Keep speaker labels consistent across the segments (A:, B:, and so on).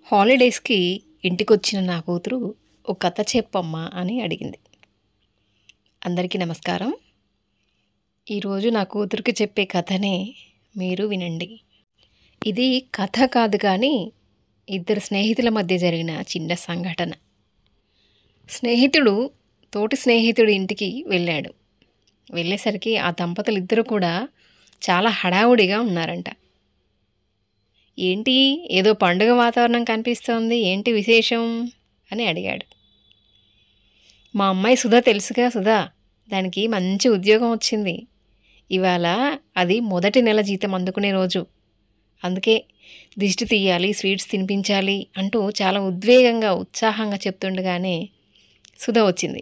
A: హాలిడేస్కి ఇంటికొచ్చిన నా కూతురు ఒక కథ చెప్పమ్మా అని అడిగింది. అందరికీ నమస్కారం. ఈరోజు నా కూతురికి చెప్పే కథనే మీరు వినండి. ఇది కథ కాదు కానీ ఇద్దరు స్నేహితుల మధ్య జరిగిన చిన్న సంఘటన. స్నేహితుడు తోటి స్నేహితుడి ఇంటికి వెళ్ళాడు. వెళ్ళేసరికి ఆ దంపతులు ఇద్దరు కూడా చాలా హడావుడిగా ఉన్నారంట. ఏంటి, ఏదో పండుగ వాతావరణం కనిపిస్తోంది, ఏంటి విశేషం అని అడిగాడు. మా అమ్మాయి సుధా తెలుసుగా, సుధా దానికి మంచి ఉద్యోగం వచ్చింది. ఇవాళ అది మొదటి నెల జీతం అందుకునే రోజు. అందుకే దిష్టి తీయాలి, స్వీట్స్ తినిపించాలి అంటూ చాలా ఉద్వేగంగా ఉత్సాహంగా చెప్తుండగానే సుధ వచ్చింది.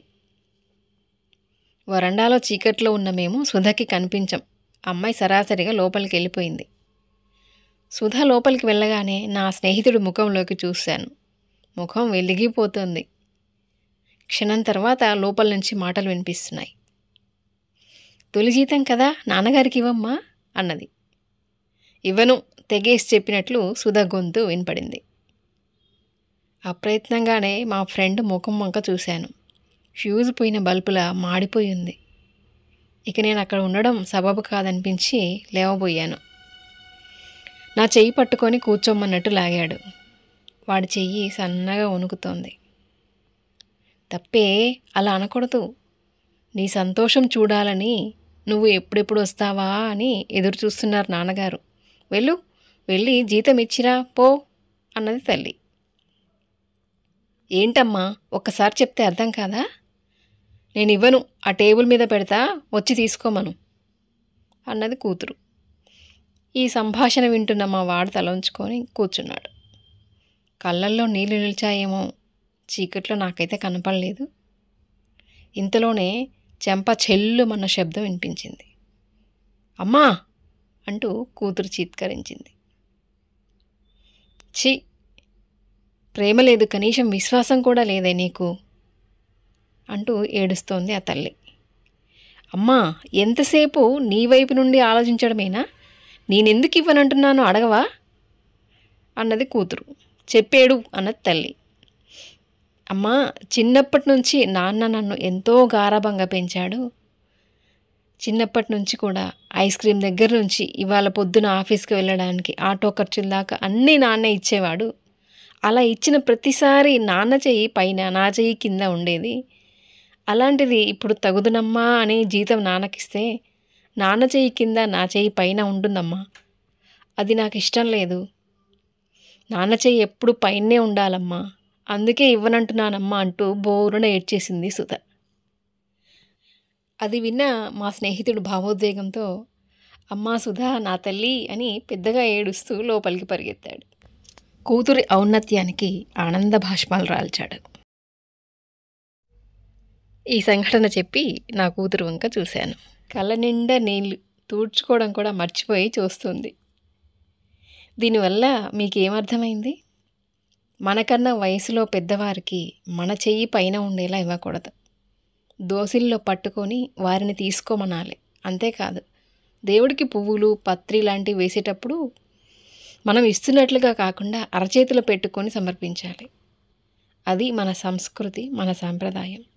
A: వరండాలో చీకట్లో ఉన్న మేము సుధకి కనిపించం. అమ్మాయి సరాసరిగా లోపలికి వెళ్ళిపోయింది. సుధ లోపలికి వెళ్ళగానే నా స్నేహితుడి ముఖంలోకి చూశాను. ముఖం వెలిగిపోతుంది. క్షణం తర్వాత లోపల నుంచి మాటలు వినిపిస్తున్నాయి. తొలి జీతం కదా, నాన్నగారికి ఇవ్వమ్మా అన్నది. ఇవ్వను, తెగేసి చెప్పినట్లు సుధ గొంతు వినపడింది. అప్రయత్నంగానే మా ఫ్రెండ్ ముఖం వంక చూశాను. ఫ్యూజ్ పోయిన బల్బులా మాడిపోయి ఉంది. ఇక నేను అక్కడ ఉండడం సబబు కాదనిపించి లేవబోయాను. నా చెయ్యి పట్టుకొని కూర్చోమన్నట్టు లాగాడు. వాడి చెయ్యి సన్నగా వణుకుతోంది. తప్పే, అలా అనకూడదు. నీ సంతోషం చూడాలని నువ్వు ఎప్పుడెప్పుడు వస్తావా అని ఎదురు చూస్తున్నారు నాన్నగారు. వెళ్ళి జీతం ఇచ్చిరా పో అన్నది తల్లి. ఏంటమ్మా, ఒక్కసారి చెప్తే అర్థం కాదా? నేను ఇవ్వను, ఆ టేబుల్ మీద పెడతా, వచ్చి తీసుకోమను అన్నది కూతురు. ఈ సంభాషణ వింటున్న మా వాడు తలంచుకొని కూర్చున్నాడు. కళ్ళల్లో నీళ్లు నిలిచాయేమో, చీకట్లో నాకైతే కనపడలేదు. ఇంతలోనే చెంప చెల్లుమన్న శబ్దం వినిపించింది. అమ్మా అంటూ కూతురు చీత్కరించింది. ఛీ, ప్రేమ లేదు, కనీసం విశ్వాసం కూడా లేదే నీకు అంటూ ఏడుస్తోంది ఆ తల్లి. అమ్మా, ఎంతసేపు నీ వైపు నుండి ఆలోచించడమేనా? నేనెందుకు ఇవ్వనంటున్నానో అడగవా అన్నది కూతురు. చెప్పేడు అన్నది తల్లి. అమ్మా, చిన్నప్పటి నుంచి నాన్న నన్ను ఎంతో గారాబంగా పెంచాడు. చిన్నప్పటి నుంచి కూడా ఐస్ క్రీమ్ దగ్గర నుంచి ఇవాళ పొద్దున ఆఫీస్కి వెళ్ళడానికి ఆటో ఖర్చుల దాకా అన్నీ నాన్నే ఇచ్చేవాడు. అలా ఇచ్చిన ప్రతిసారి నాన్న చెయ్యి పైన, నా చెయ్యి కింద ఉండేది. అలాంటిది ఇప్పుడు తగుదునమ్మా అని జీతం నాన్నకిస్తే నాన్న చెయ్యి కింద, నా చెయ్యి పైన ఉంటుందమ్మా. అది నాకు ఇష్టం లేదు. నాన్న చెయ్యి ఎప్పుడు పైనే ఉండాలమ్మా, అందుకే ఇవ్వనంటున్నానమ్మా అంటూ బోరున ఏడ్చేసింది సుధ. అది విన్న మా స్నేహితుడు భావోద్వేగంతో అమ్మా సుధా, నా తల్లి అని పెద్దగా ఏడుస్తూ లోపలికి పరిగెత్తాడు. కూతురి ఔన్నత్యానికి ఆనంద భాష్పాలు రాల్చాడు. ఈ సంఘటన చెప్పి నా కూతురు వంక చూశాను. కళ్ళ నిండా నీళ్లు, తూడ్చుకోవడం కూడా మర్చిపోయి చూస్తుంది. దీనివల్ల మీకేమర్థమైంది? మనకన్నా వయసులో పెద్దవారికి మన చెయ్యి పైన ఉండేలా ఇవ్వకూడదు. దోసిల్లో పట్టుకొని వారిని తీసుకోమనాలి. అంతేకాదు, దేవుడికి పువ్వులు, పత్రి లాంటివి వేసేటప్పుడు మనం ఇస్తున్నట్లుగా కాకుండా అరచేతిలో పెట్టుకొని సమర్పించాలి. అది మన సంస్కృతి, మన సాంప్రదాయం.